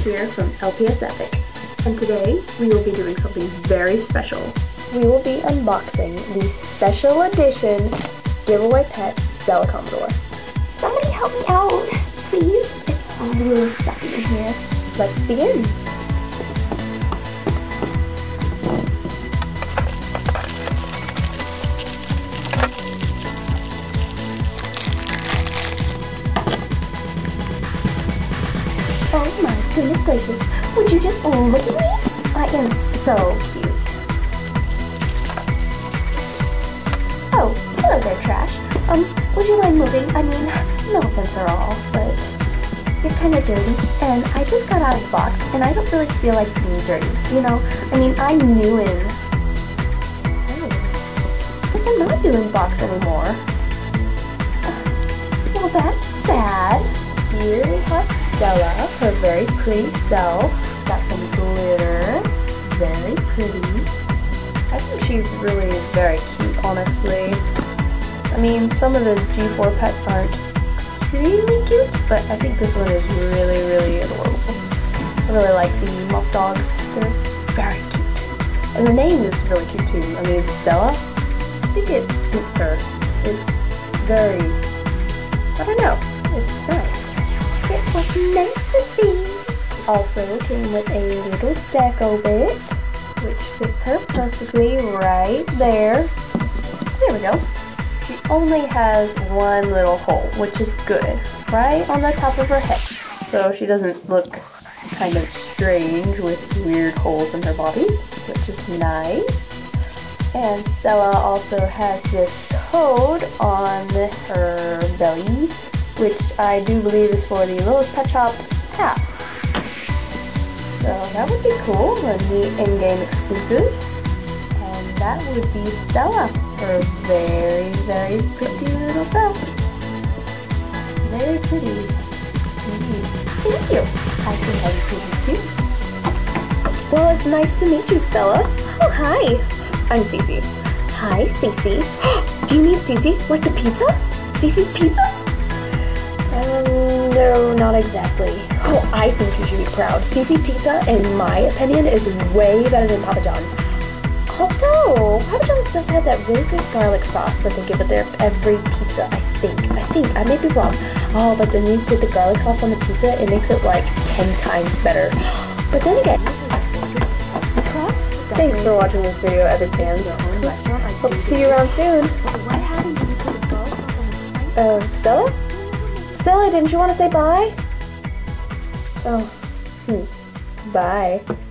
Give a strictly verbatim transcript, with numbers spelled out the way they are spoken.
here from L P S Epic, and today we will be doing something very special. We will be unboxing the special edition giveaway pet Stella Komondor. Somebody help me out, please. It's really stuffy in here. Let's begin. Oh my goodness gracious, would you just look at me? I am so cute. Oh, hello there, Trash. Um, would you mind moving? I mean, no offense at all, but you're kind of dirty, and I just got out of the box, and I don't really feel like being dirty, you know? I mean, I'm new in... Oh, guess I'm not new in the box anymore. Well, that's sad. Here we have Stella, her very pretty self. She's got some glitter. Very pretty. I think she's really very cute, honestly. I mean, some of the G four pets aren't extremely cute, but I think this one is really, really adorable. I really like the muff dogs. They're very cute. And the name is really cute too. I mean, Stella, I think it suits her. It's very, I don't know, it's nice. It was meant to be. Also came with a little deco bit, which fits her perfectly right there. There we go. She only has one little hole, which is good, right on the top of her head. So she doesn't look kind of strange with weird holes in her body, which is nice. And Stella also has this code on her belly, which I do believe is for the Littlest Pet Shop app. So that would be cool, a neat in-game exclusive. And that would be Stella, her very, very pretty little self. Very pretty indeed. Thank you. I think I'm pretty too. Well, it's nice to meet you, Stella. Oh, hi. I'm Cece. Hi, Cece. Do you mean Cece? Like the pizza? Cece's Pizza? Um, no, not exactly. Oh, I think you should be proud. Cece Pizza, in my opinion, is way better than Papa John's. Although, Papa John's does have that really good garlic sauce that they give with their every pizza, I think. I think. I may be wrong. Oh, but then you put the garlic sauce on the pizza, it makes it like ten times better. But then again, thanks for watching this video, Epic fans. Hope to see you around soon. What happens if you put the garlic sauce on the spice? Uh, Stella? Stella, didn't you want to say bye? Oh, hmm. Bye.